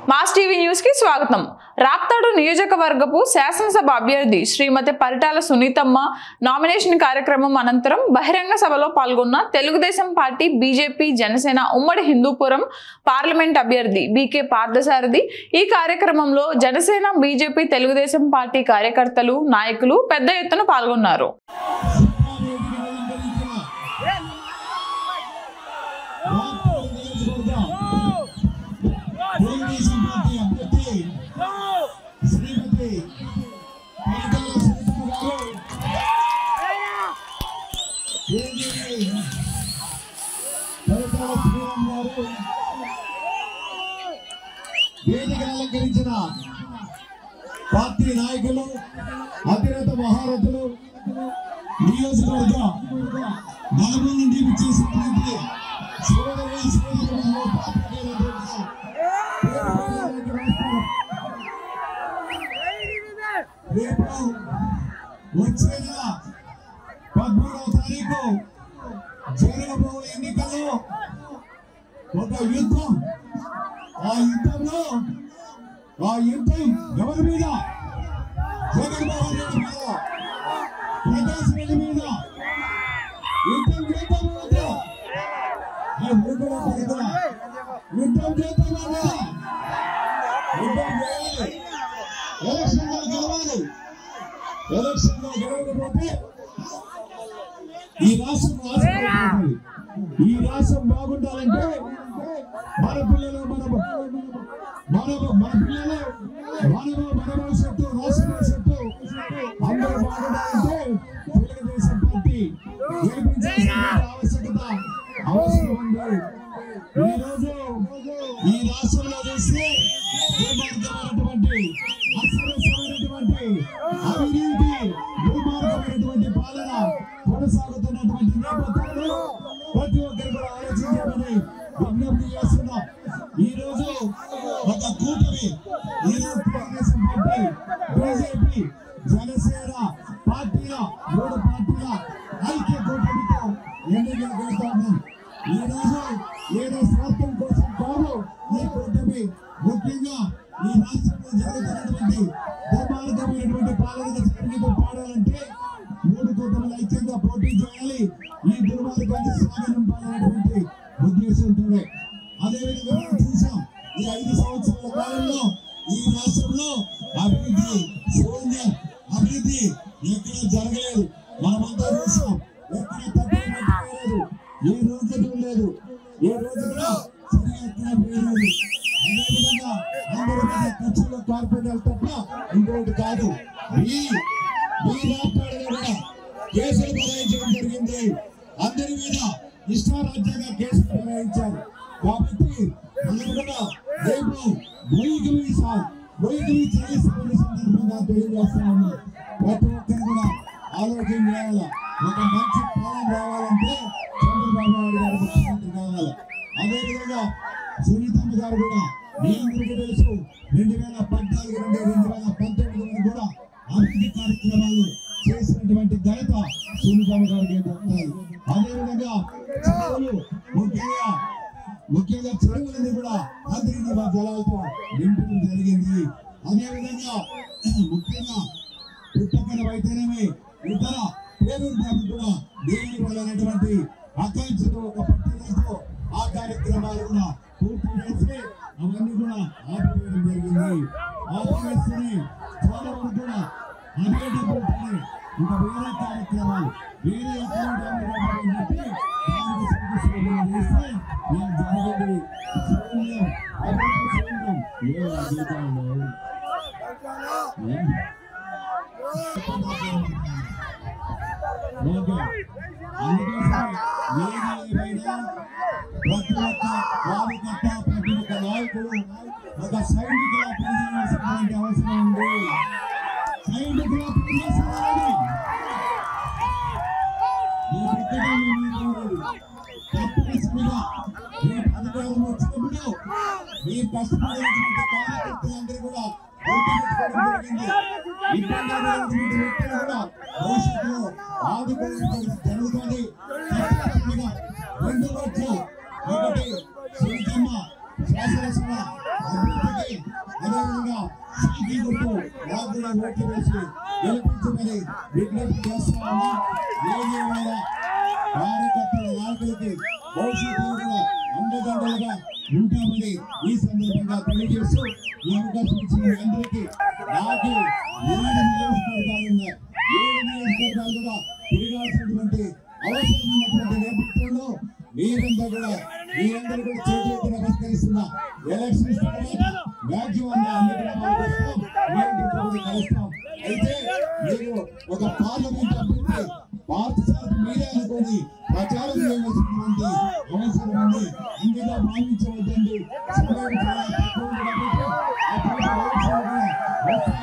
Mass TV news కి స్వాగతం. రాప్తాడు నియోజకవర్గపు శాసనసభ అభ్యర్థి శ్రీమతి పరిటాల సునీతమ్మ నామినేషన్ కార్యక్రమం అనంతరం బహిరంగ సభలో పాల్గొన్న తెలుగుదేశం పార్టీ, బీజేపీ, జనసేన ఉమ్మడి హిందూపురం పార్లమెంట్ అభ్యర్థి బీకే పార్థసారథి. ఈ కార్యక్రమంలో జనసేన, బీజేపీ, తెలుగుదేశం పార్టీ కార్యకర్తలు, నాయకులు పెద్ద ఎత్తున పాల్గొన్నారు. వేదిక అలంకరించిన పార్టీ నాయకులు, అధినేత మహారథులు, నియోజకవర్గ నలుగురు నుండి విచ్చేసినటువంటి రేపు వచ్చే నెల 13వ తారీఖు జరగబోయే ఎన్నికల్లో ఒక యుద్ధం. ఆ యుద్ధం ఎవరి మీద? జగన్మోహన్ రెడ్డి మీద, ప్రకాశ్ రెడ్డి మీద యుద్ధం చేద్దామా? యుద్ధం చేద్దామా? యుద్ధం చేయాలి. ఎలక్షన్ లో గెలవాలి. ఎలక్షన్ లో గెలవకపోతే ఈ రాష్ట్రం బాగుండాలంటే మన పిల్లలు మన భవిష్యత్తు, రాష్ట్ర భవిష్యత్తు అందరూ బాగుండాలంటే తెలుగుదేశం పార్టీ గెలిపించాల్సిన ఆవశ్యకత అవసరం ఉంది. ఈరోజు ఈ రాష్ట్రంలో చూస్తే దుర్మార్గమైనటువంటి, అసమస్యమైనటువంటి అవినీతి, దుర్మార్గమైనటువంటి పాలన కొనసాగుతున్నటువంటి నేపథ్యంలో ప్రతి ఒక్కరు కూడా ఆలోచించాలని విజ్ఞప్తి చేస్తున్నాం. ఈ రోజు ఒక కూటమి, తెలుగుదేశం పార్టీ, బీజేపీ, జనసేన పార్టీల 3 పార్టీల ఐక్య కూటమితో ఎన్నికలు గెలుస్తున్నాం. ఈ రోజు ఏదో స్వార్థం కోసం కాదు ఈ కూటమి. ముఖ్యంగా ఈ రాష్ట్రంలో జరుగుతున్నటువంటి దుర్మార్గమైనటువంటి పాలనకు జరిగితో పాడాలంటే 3 కూటమిలు ఐక్యంగా పోటీ చేయాలి. ఈ దుర్మార్గాన్ని సాగనంపాలనేటువంటి ఉద్దేశంతోనే. అదేవిధంగా మనం చూసాం, ఈ 5 సంవత్సరాల కాలంలో ఈ రాష్ట్రంలో అభివృద్ధి, శూన్యం, అభివృద్ధి ఎక్కడ జరగలేదు. మనమంతా చూసాం, ఎక్కడ తప్పలేదు, ఏ రోజు లేదు, ఏ రోజు కూడా సరిగా ఎక్కడ పోయలేదు. అదేవిధంగా అందరి మీద ఖర్చుల్లో కార్పొరేట్ తప్ప ఇంకొకటి కాదు. ఈ రాష్ట్రాలలో కూడా కేసులు బనాయించడం జరిగింది. అందరి మీద ఇష్టారాజ్యంగా కేసులు బనాయించారు. కాబట్టి మనం కూడా రేపు మొయ్యిగిరి చెల్లిస్తున్న సందర్భంగా తెలియజేస్తామని ప్రతి ఒక్కరు కూడా ఆలోచన చేయాలి. ఒక మంచి పాలన రావాలంటే చంద్రబాబు నాయుడు గారు ముఖ్యమంత్రి కావాలి. అదేవిధంగా సునీతమ్మ గారు కూడా మీ అందరికీ తెలుసు, 2014 నుండి 2019 వరకు కూడా అభివృద్ధి కార్యక్రమాలు చేసినటువంటి ఘనత సునీతమ్మ గారికి దక్కుతాయి. అదేవిధంగా చెరువులు, ముఖ్యంగా చెరువులని కూడా అందరినీ జలాలతో నింపడం జరిగింది. అదేవిధంగా ముఖ్యంగా పుట్టకన అయితేనేమి ఇతర పేరు కూడా దేని వల్లనేటువంటి ఆకాంక్షతో ఒక పట్టుదలతో ఆ కార్యక్రమాలు కూడా పూర్తి చేసి అవన్నీ కూడా ఆపివేయడం జరిగింది. ఆపివేస్తేనే చాలా వరకు కూడా అదే డబ్బులుంటాయి. ఇంకా వేరే కార్యక్రమాలు వేరే అకౌంట్ అని చెప్పి దానికి సంతృష్టి చేస్తే నేను జరిగింది శూన్యం, అభివృద్ధి శూన్యం. ఏ అధికారంలో ప్రతి ఒక్క వాడుకట్ట, ప్రతి ఒక్క నాయకుడు ఒక సైనికుల పనిచేయాల్సినటువంటి అవసరం ఉంది. సైనికుల పనిచేయాలి. తప్పనిసరిగా మీ అధికారం వచ్చినప్పుడు మీ కష్టపడినటువంటి కార్యకర్తలందరూ కూడా గుర్తుపెట్టుకోవడం జరిగింది. ఇబ్బంది కూడా భవిష్యత్తులో ఆదుకోవడం జరుగుతుంది. తప్పనిసరిగా 2 రోజులు ఒకటి సునీతమ్మ శాసనసభ అభివృద్ధికి అదేవిధంగా సైకి గుర్తు నాకు కూడా ఓట్లు వేసి గెలిపించమని విజ్ఞప్తి చేస్తా ఉన్నా. ఏదేమైనా కార్యకర్తల నాయకులకి భవిష్యత్తులో కూడా అండదండలుగా ఉంటామని ఈ సందర్భంగా తెలియజేస్తూ ఈ అవకాశం ఇచ్చిన అందరికీ నాకు 7 నియోజకవర్గాలు ఉన్నాయి. 7 నియోజకవర్గాలు కూడా తిరగాల్సినటువంటి అవసరం ఉన్నటువంటి నేపథ్యంలో మీరంతా కూడా మీరందరూ కూడా చేతులెత్తి నమస్కరిస్తున్నా. ఎలక్షన్స్ తర్వాత మ్యాక్సిమంగా అన్ని గ్రామాలకు వస్తాం, మీరంతా కూడా కలుస్తాం. అయితే మీరు ఒక పార్లమెంట్ అభ్యర్థి పార్టీసారి మీరే అనుకోని ప్రచారం చేయవలసినటువంటి అవసరం ఉంది. అందులో భావించవద్దండి. సమయం చాలా తక్కువ ఉంది కాబట్టి ఆ పార్టీ ఎలక్షన్ కూడా